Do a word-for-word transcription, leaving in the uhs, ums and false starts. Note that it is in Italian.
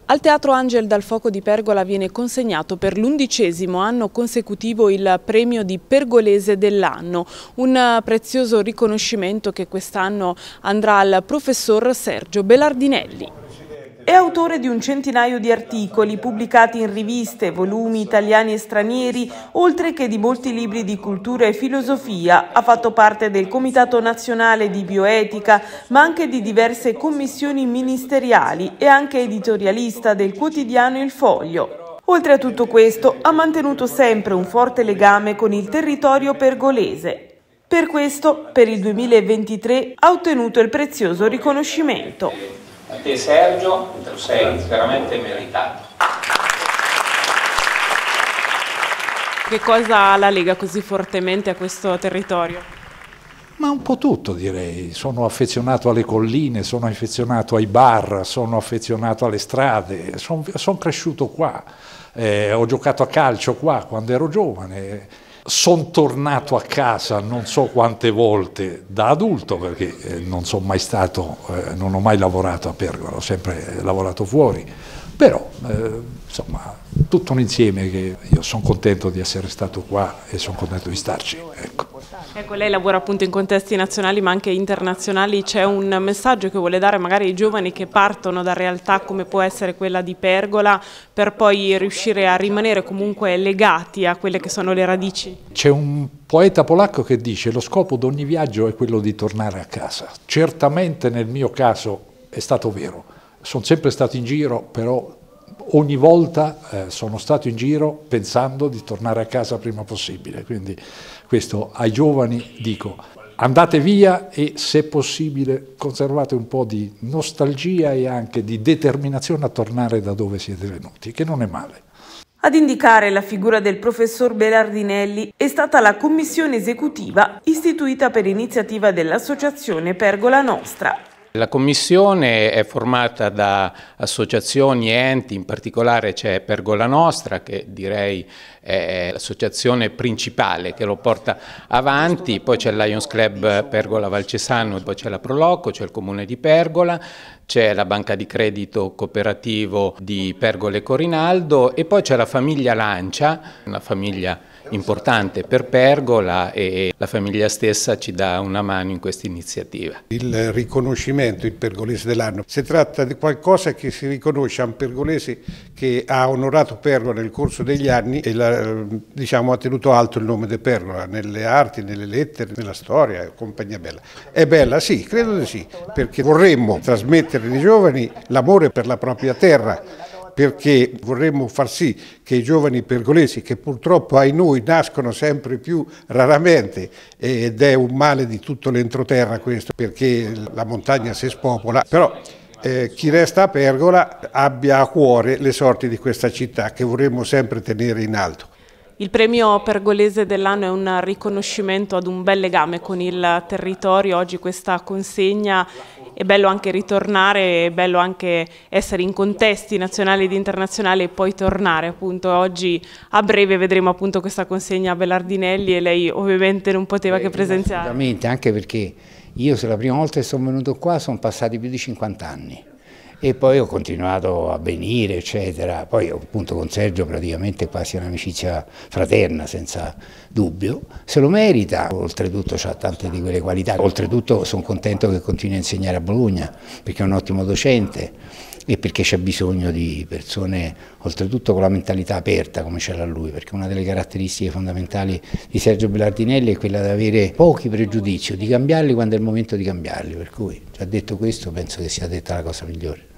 Al Teatro Angel dal Fuoco di Pergola viene consegnato per l'undicesimo anno consecutivo il premio di Pergolese dell'anno, un prezioso riconoscimento che quest'anno andrà al professor Sergio Belardinelli. È autore di un centinaio di articoli pubblicati in riviste, volumi italiani e stranieri, oltre che di molti libri di cultura e filosofia. Ha fatto parte del Comitato Nazionale di Bioetica, ma anche di diverse commissioni ministeriali e anche editorialista del quotidiano Il Foglio. Oltre a tutto questo, ha mantenuto sempre un forte legame con il territorio pergolese. Per questo, per il duemilaventitré, ha ottenuto il prezioso riconoscimento. A te Sergio, te lo sei veramente meritato. Che cosa la lega così fortemente a questo territorio? Ma un po' tutto, direi. Sono affezionato alle colline, sono affezionato ai bar, sono affezionato alle strade, sono, sono cresciuto qua, eh, ho giocato a calcio qua quando ero giovane. Sono tornato a casa non so quante volte da adulto, perché eh, non sono mai stato, eh, non ho mai lavorato a Pergola, ho sempre lavorato fuori, però eh, insomma tutto un insieme che io sono contento di essere stato qua e sono contento di starci. Ecco. Ecco, lei lavora appunto in contesti nazionali ma anche internazionali, c'è un messaggio che vuole dare magari ai giovani che partono da realtà come può essere quella di Pergola per poi riuscire a rimanere comunque legati a quelle che sono le radici? C'è un poeta polacco che dice: lo scopo di ogni viaggio è quello di tornare a casa. Certamente nel mio caso è stato vero, sono sempre stato in giro, però ogni volta eh, sono stato in giro pensando di tornare a casa prima possibile, quindi questo ai giovani dico: andate via e se possibile conservate un po' di nostalgia e anche di determinazione a tornare da dove siete venuti, che non è male. Ad indicare la figura del professor Belardinelli è stata la commissione esecutiva istituita per iniziativa dell'associazione Pergola Nostra. La commissione è formata da associazioni e enti, in particolare c'è Pergola Nostra, che direi è l'associazione principale che lo porta avanti, poi c'è il Lions Club Pergola Valcesano, poi c'è la Proloco, c'è il Comune di Pergola, c'è la banca di credito cooperativo di Pergola e Corinaldo e poi c'è la famiglia Lancia, una famiglia importante per Pergola, e la famiglia stessa ci dà una mano in questa iniziativa. Il riconoscimento, il pergolese dell'anno, si tratta di qualcosa che si riconosce a un pergolese che ha onorato Pergola nel corso degli anni e la, diciamo, ha tenuto alto il nome di Pergola nelle arti, nelle lettere, nella storia, compagnia bella. È bella? Sì, credo di sì, perché vorremmo trasmettere ai giovani l'amore per la propria terra, perché vorremmo far sì che i giovani pergolesi, che purtroppo ai noi nascono sempre più raramente, ed è un male di tutto l'entroterra questo, perché la montagna si spopola, però eh, chi resta a Pergola abbia a cuore le sorti di questa città che vorremmo sempre tenere in alto. Il premio Pergolese dell'anno è un riconoscimento ad un bel legame con il territorio. Oggi questa consegna, è bello anche ritornare, è bello anche essere in contesti nazionali ed internazionali e poi tornare appunto. Oggi a breve vedremo appunto questa consegna a Belardinelli e lei ovviamente non poteva Beh, che presenziare. Assolutamente, anche perché io se la prima volta che sono venuto qua sono passati più di cinquanta anni. E poi ho continuato a venire, eccetera. Poi appunto con Sergio praticamente quasi un'amicizia fraterna, senza dubbio. Se lo merita, oltretutto ha tante di quelle qualità. Oltretutto sono contento che continui a insegnare a Bologna, perché è un ottimo docente e perché c'è bisogno di persone, oltretutto con la mentalità aperta come ce l'ha lui, perché una delle caratteristiche fondamentali di Sergio Belardinelli è quella di avere pochi pregiudizi, di cambiarli quando è il momento di cambiarli, per cui già detto questo penso che sia detta la cosa migliore.